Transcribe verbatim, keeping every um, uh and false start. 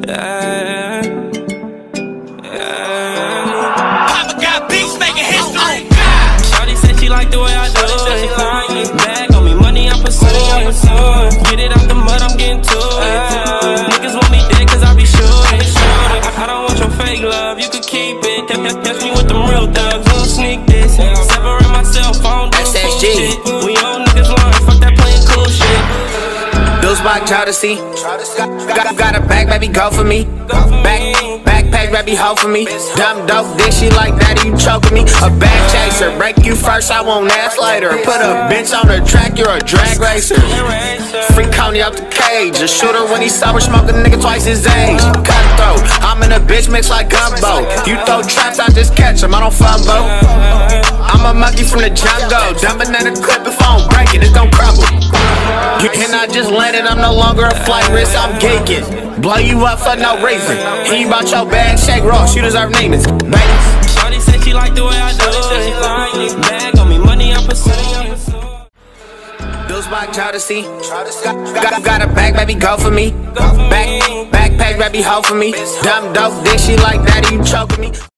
Yeah, yeah. Papa got beats making history. Shawty said she like the way I do it. Bag on me, money I'm pursuing. Get it out the mud, I'm getting to it. Niggas want me dead cause I be shooting. I don't want your fake love, you could keep it. Catch me with them real thugs, don't sneak this. Separate myself, I don't do S fool G. shit. We old niggas lying, fuck that playing cool shit. Bills by Yolie. Got, got a bag, baby, go for me. Back, backpack, baby, hoe for me. Dumb dope, dick, she like that, you choking me. A bag chaser, break you first, I won't ask later. Put a bitch on the track, you're a drag racer. Free Coney out the cage, a shooter when he sober, smoke a nigga twice his age. Cutthroat, I'm in a bitch mix like gumbo. You throw traps, I just catch them, I don't fumble. I'm a monkey from the jungle, dumping in the clip if I don't break it, it's gon' crumble. And I just landed, I'm no longer a flight risk, I'm geeking. Blow you up for no reason. He bought your bag, shake raw, you deserve Neiman's. Shawty said she like the way I do it. Bag on me, money I'm pursuing. Bills by Yolie. Got, got a bag, baby, go for me. Back, backpack, baby, hoe for me. Dumb dope, dick, she like that, you choking me.